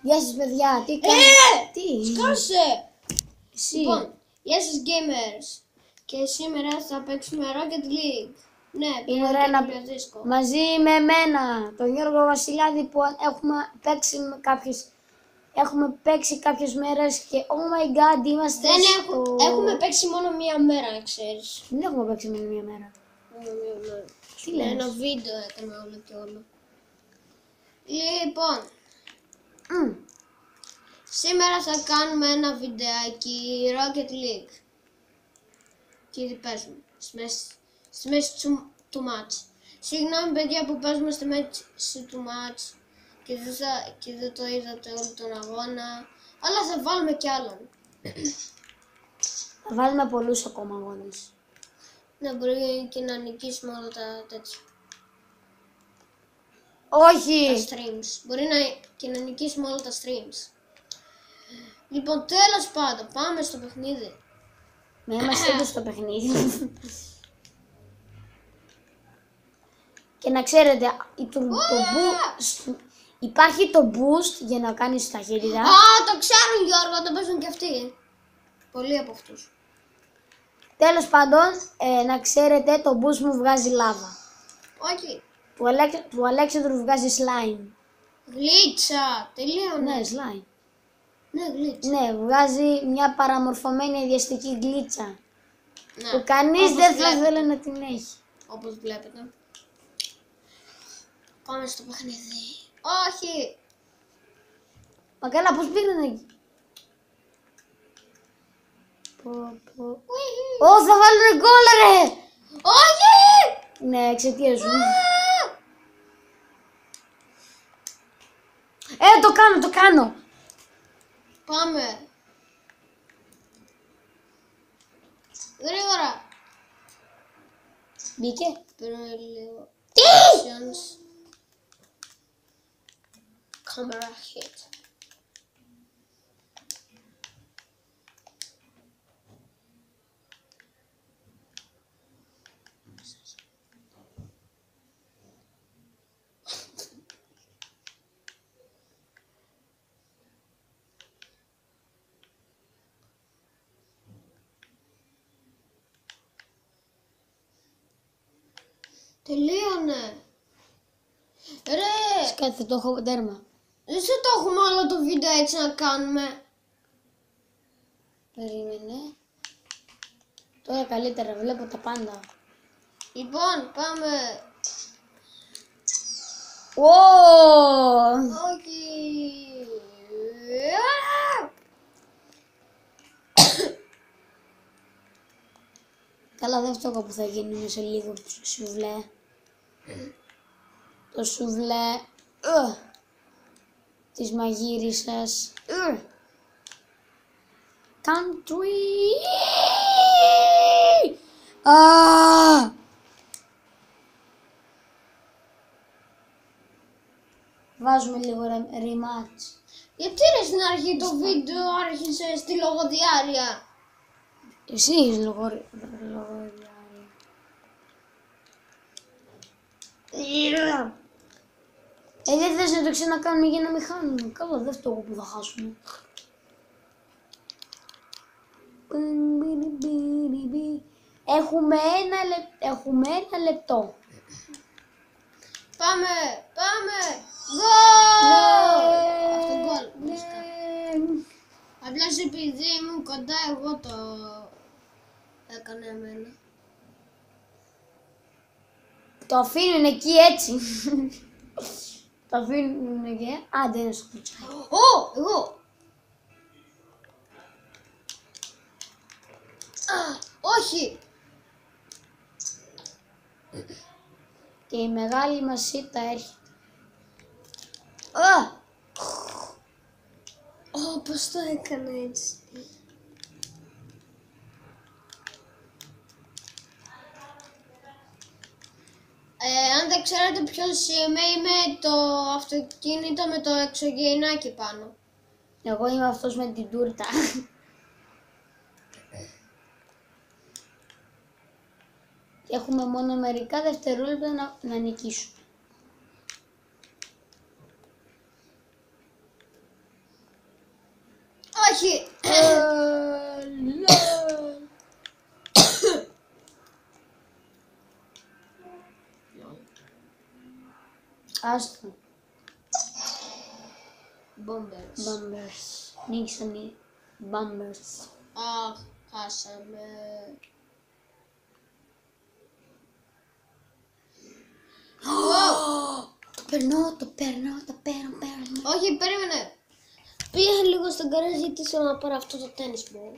Γεια σας παιδιά, τι κάνετε? Τι? Σκάσε! Εσύ. Λοιπόν, γεια σας gamers. Και σήμερα θα παίξουμε Rocket League. Ναι, Είναι πήρα ωραία να καινούριο δίσκο. μαζί με εμένα, τον Γιώργο Βασιλιάδη που έχουμε παίξει κάποιες μέρες και oh my god είμαστε Έχουμε παίξει μόνο μία μέρα, να ξέρεις. Δεν έχουμε παίξει μόνο μία μέρα. Μόνο μία μέρα. Τι λες? Ένα βίντεο έκανα όλο και όλο. Λοιπόν, σήμερα θα κάνουμε ένα βιντεάκι Rocket League. Και τι παίζουμε, στη μέση του μάτς. Συγγνώμη παιδιά που παίζουμε στη μέση του μάτς και δεν το είδατε όλο τον αγώνα, αλλά θα βάλουμε κι άλλον. Θα βάλουμε πολλούς ακόμα αγώνες. Να μπορεί και να νικήσουμε όλα τα τέτοια. Όχι! Τα streams. Μπορεί και να νικήσουμε όλα τα streams. Λοιπόν, τέλος πάντων, πάμε στο παιχνίδι. Με είμαστε ήδη στο παιχνίδι. Και να ξέρετε, υπάρχει το boost για να κάνεις ταχύτητα. Α, το ξέρουν Γιώργο, το παίζουν και αυτοί. Πολλοί από αυτούς. Τέλος πάντων, να ξέρετε, το boost μου βγάζει λάβα. Όχι. Του Αλέξανδρου βγάζει slime. Γλίτσα. Τελείωνε. Ναι, slime. Ναι, γλίτσα. Ναι, βγάζει μια παραμορφωμένη αδιαστική γλίτσα. Ναι. Που κανείς Όπως δεν θα βλέπετε. θέλει να την έχει. Όπως βλέπετε. Πάμε στο παιχνίδι. Όχι. Μα καλά, πώς πήγαινε εκεί? Ω, θα βάλουνε γκολ ρε! Όχι. Ναι, εξαιτίας σου. Το κάνω! Πάμε. Γρήγορα. Μπήκε. Παίρνουμε λίγο. Τι! Camera hit. Τελείωνε. Ρε. Σκάθε, το έχω τέρμα. Δεν σε το έχουμε όλο το βίντεο έτσι να κάνουμε. Περίμενε. Τώρα καλύτερα, βλέπω τα πάντα. Λοιπόν, πάμε. Όχι. Καλά, δεν φταίω που θα γίνουμε σε λίγο το σουβλέ. Το σουβλέ της μαγείρισας. Country! Βάζουμε λίγο rematch. Γιατί ρε στην αρχή το βίντεο άρχισε στη λογοδιάρεια. Εσύ είσαι λογοδιάρεια. Δεν θες να το ξανακάνουμε για να μην χάνουμε. Καλά, δεν φταίω που θα χάσουμε. Έχουμε ένα λεπτό. Πάμε, πάμε. Γκολ! Αυτό γκολ. Απλά επειδή ήμουν κοντά εγώ το έκανα εμένα. Το αφήνουν εκεί έτσι. Το αφήνουν εκεί. Άντε είναι στο κουτσάκι. Ω, εγώ. Όχι. Και η μεγάλη μας σίτα έρχεται. Πώς το έκανα έτσι. Αν δεν ξέρετε ποιος είμαι το αυτοκίνητο με το εξωγεϊνάκι πάνω. Εγώ είμαι αυτός με την τούρτα. Και έχουμε μόνο μερικά δευτερόλεπτα να νικήσουμε. Όχι! Άστο. Bombers. Bombers. Νίξαν οι Bombers. Αχ, χάσαμε. Το περνώ. Όχι, περίμενε. Πήγα λίγο στον καράζ γιατί θέλω να πάρω αυτό το τένις μου.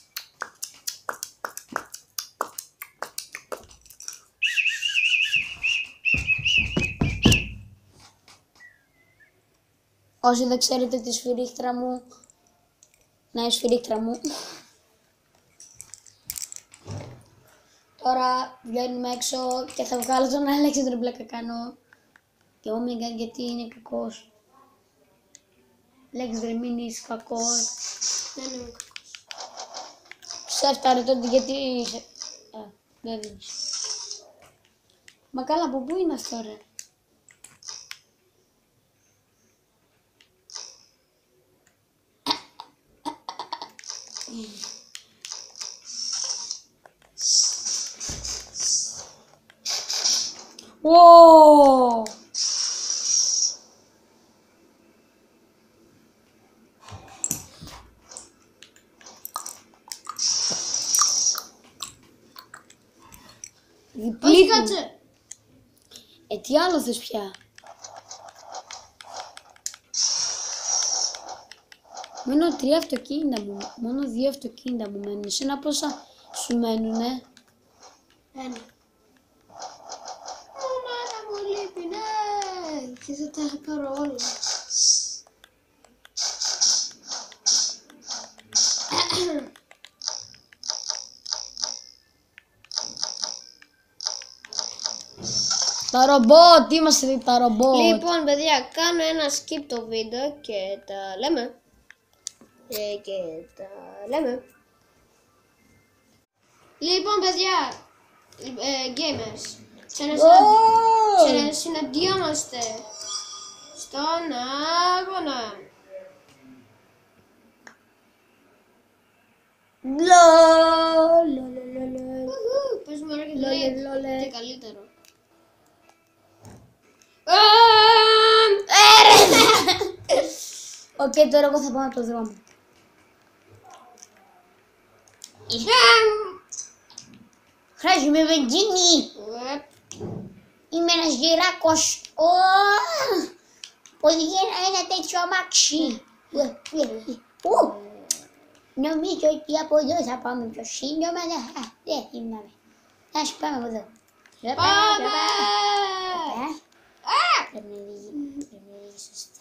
Όσοι δεν ξέρετε τη σφυρίχτρα μου, να είναι σφυρίχτρα μου. Τώρα βγαίνουμε έξω και θα βγάλω τον Αλέξανδρο πλάκα κάνω. Και εγώ μην κάνει γιατί είναι κακός. Αλέξανδρε μην είσαι κακός. Δεν είμαι κακός. Ψεύτα ρε τότε γιατί είσαι. Δεν είσαι. Μα καλά από πού είναι αυτό ρε. Wow! Όχι, κάτσε. Τι άλλο θες πια. Μένω 3 αυτοκίνητα μου. Μόνο 2 αυτοκίνητα μου μένουν. Εσένα πόσα σου μένουνε. 1. Μάνα μου λείπει, ναι. Και θα τα πάρω όλα. Τα ρομπότ, είμαστε τα ρομπότ. Λοιπόν, παιδιά, κάνω ένα skip το βίντεο και τα λέμε. Λοιπόν, παιδιά, gamers, συναντιόμαστε στον αγώνα. Πες μου Rocket League, τι καλύτερο. Οκ, τώρα εγώ θα πάω από το δρόμο. Χρειάζομαι βενζίνη. Είμαι ένας γεράκος. Οδηγεί ένα τέτοιο αμάξι. Νομίζω ότι από εδώ θα πάμε πιο σύντομα. Δεν θυμάμαι. Ας πάμε από εδώ. Πάμε! Πρέπει να λύγει σωστά.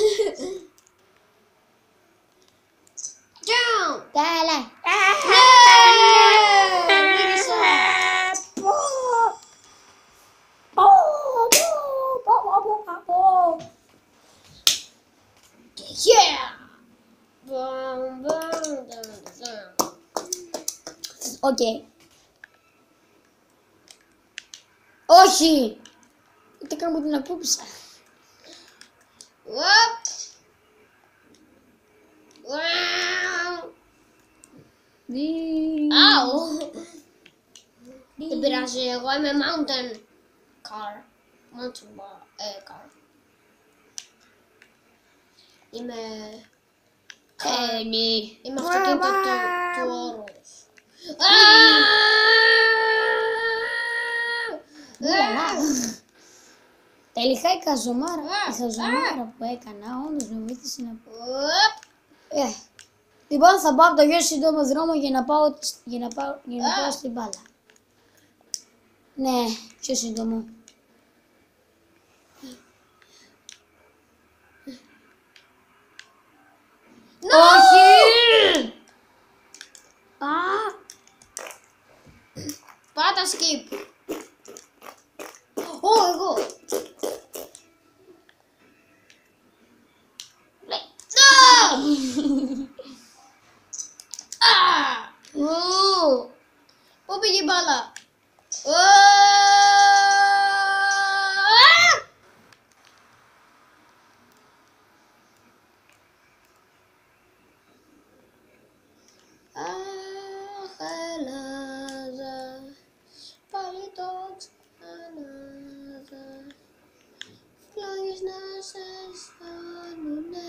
Jump! Καλά. Yeah! Bum, bum, dum, dum. Οκ. Όχι! Τι κάνω την ακούμπησα. Whoop! Wow! Ow! Δεν πειράζει, εγώ είμαι mountain car. Car. Είμαι αυτοκίνητο του όρους. Τελικά η χαζομάρα που έκανα όντως με βοήθησε να πω. Λοιπόν, θα πάω από το πιο σύντομο δρόμο για να πάω στην μπάλα. Ναι, πιο σύντομο. Όχι! Πάτα skip. Εγώ. Πού πήγε η μπάλα.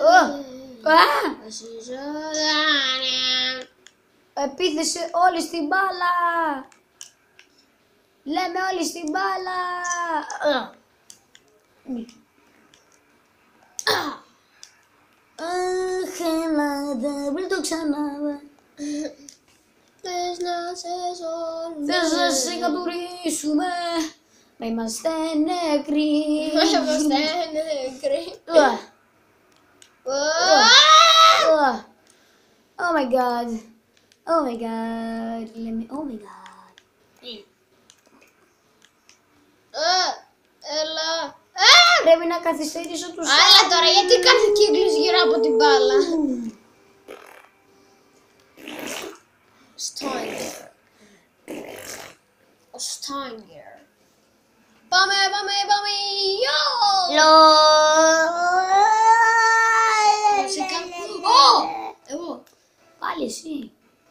Στη ζωντανιά. Επίθεσε όλοι στην μπάλα. Λέμε όλοι στην μπάλα. Αχ, Ελλάδα, μην το ξανά. Θες να σε σώσουμε. Θες να σε κατουρίσουμε. Μα είμαστε νεκροί. Είμαστε νεκροί. Oh my god. Oh my god. Λέμε oh my god. Έλα. Πρέπει να καθυστερήσω τους Άλλα τώρα, γιατί κάνει κύκλους γύρω από την μπάλα. Στάινγκερ. Ο Στάινγκερ. Πάμε. Γιο! Βασικά. Εγώ. Πάλι εσύ.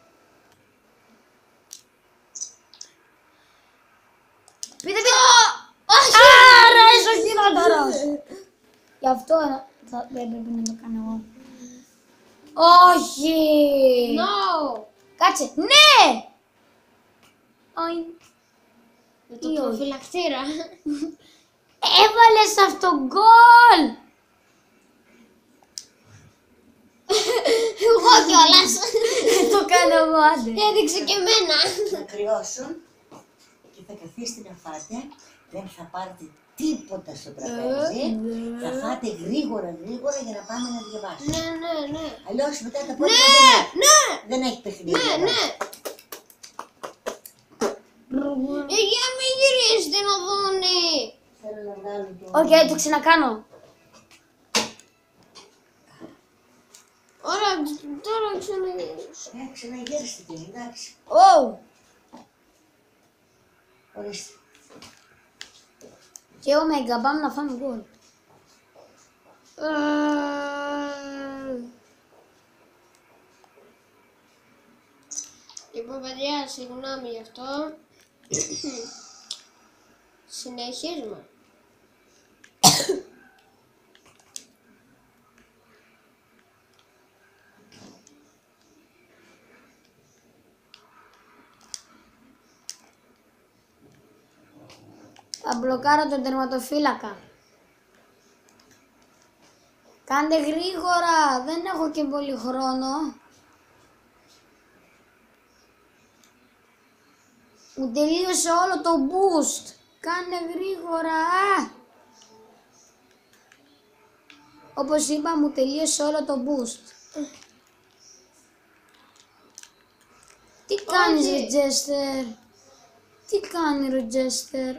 Πείτε. Όχι! Άρα είσαι ο χειρότερος. Γι' αυτό δεν πρέπει να το κάνω εγώ. Όχι. No! Κάτσε. Ναι. Όχι. Με το προφυλακτήρα. Έβαλες αυτό γκολ. Εγώ κιόλας. Το κάνω εγώ, άντε. Έδειξε και εμένα. Θα κρυώσουν και θα καθίσετε να φάτε. Δεν θα πάρετε τίποτα στο τραπέζι. Θα φάτε γρήγορα για να πάμε να διαβάσουμε. Ναι. Αλλιώς μετά τα πρώτα δεν έχει παιχνίδι. Ναι. Για μην γυρίσετε να δούνε. Θέλω να βγάλω το... Οκ, το ξανακάνω. Ωραία, τώρα ξαναγυρίσω. Ξαναγέριστε την, εντάξει. Ω. Ορίστε. Και ο Μέγκα, πάμε να φάμε γκολ. Λοιπόν, παιδιά, συγγνώμη γι' αυτό. Συνεχίζουμε. Θα μπλοκάρω τον τερματοφύλακα. Κάντε γρήγορα, δεν έχω και πολύ χρόνο. Μου τελείωσε όλο το boost. Κάνε γρήγορα. Όπως είπα, μου τελείωσε όλο το boost. Τι κάνεις, ρε Τζέστερ? Τι κάνει, ρε Τζέστερ?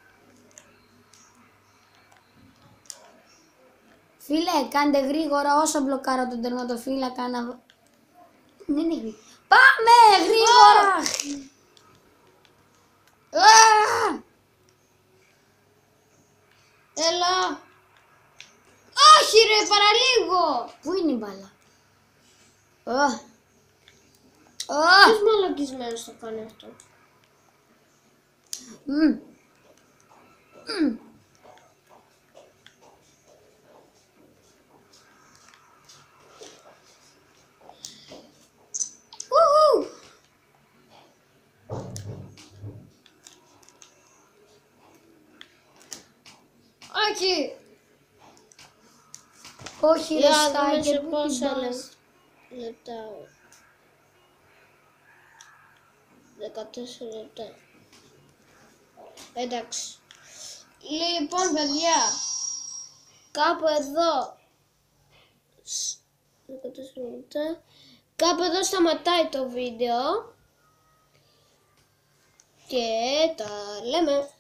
Φίλε, κάντε γρήγορα όσο μπλοκάρω τον τερματοφύλακα να... Δεν είναι γρήγορα. Πάμε, γρήγορα! Έλα. Όχι ρε, παραλίγο. Πού είναι η μπάλα? Ποιος μαλακισμένος το κάνει αυτό? Όχι. Όχι, ρε Για να δούμε Στάικερ, σε πού την πόσα πας? λεπτά. 14 λεπτά. Εντάξει. Λοιπόν, παιδιά, κάπου εδώ 14 λεπτά. Κάπου εδώ σταματάει το βίντεο και τα λέμε.